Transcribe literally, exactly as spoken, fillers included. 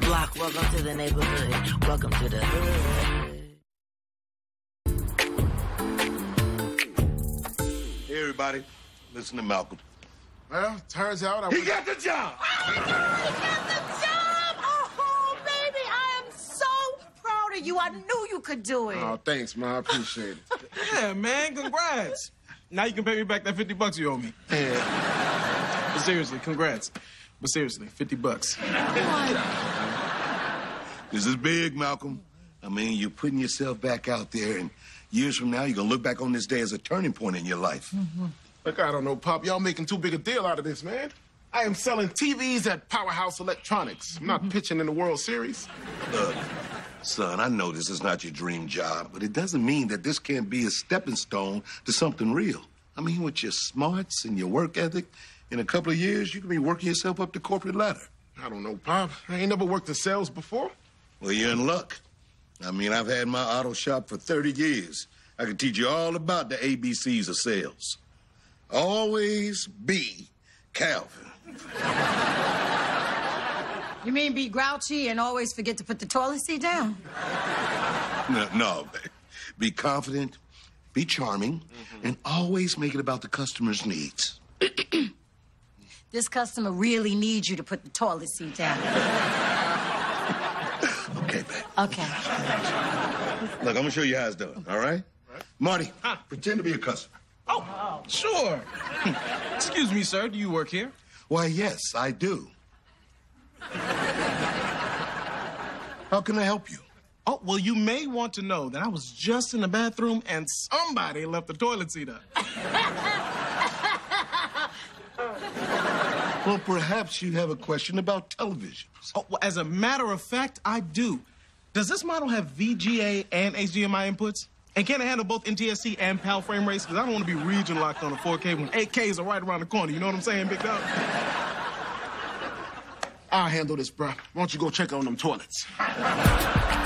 block. Welcome to the neighborhood. Welcome to the hood. Hey, everybody. Listen to Malcolm. Well, turns out I... He got the job! Oh, he got the job! Oh, baby, I am so proud of you. I knew you could do it. Oh, thanks, man. I appreciate it. Yeah, man, congrats. Now you can pay me back that fifty bucks you owe me. Yeah. But seriously, congrats. But seriously, fifty bucks. What? This is big, Malcolm. I mean, you're putting yourself back out there, and years from now, you're going to look back on this day as a turning point in your life. Mm-hmm. Look, I don't know, Pop. Y'all making too big a deal out of this, man. I am selling T Vs at Powerhouse Electronics. I'm not mm-hmm. pitching in the World Series. Look, son, I know this is not your dream job, but it doesn't mean that this can't be a stepping stone to something real. I mean, with your smarts and your work ethic, in a couple of years, you can be working yourself up the corporate ladder. I don't know, Pop. I ain't never worked in sales before. Well, you're in luck. I mean, I've had my auto shop for thirty years. I can teach you all about the A B Cs of sales. Always be Calvin. You mean be grouchy and always forget to put the toilet seat down? No, no. Be confident, be charming, mm-hmm. and always make it about the customer's needs. This customer really needs you to put the toilet seat down. Okay, babe. Okay. Look, I'm gonna show you how it's done, all right? Right. Marty, huh? Pretend to be a customer. Oh, sure. Excuse me, sir. Do you work here? Why, yes, I do. How can I help you? Oh, well, you may want to know that I was just in the bathroom and somebody left the toilet seat up. Well, perhaps you have a question about televisions. Oh, well, as a matter of fact, I do. Does this model have V G A and H D M I inputs? And can it handle both N T S C and PAL frame rates? Because I don't want to be region locked on a four K when eight Ks are right around the corner. You know what I'm saying, big dog? I'll handle this, bro. Why don't you go check on them toilets?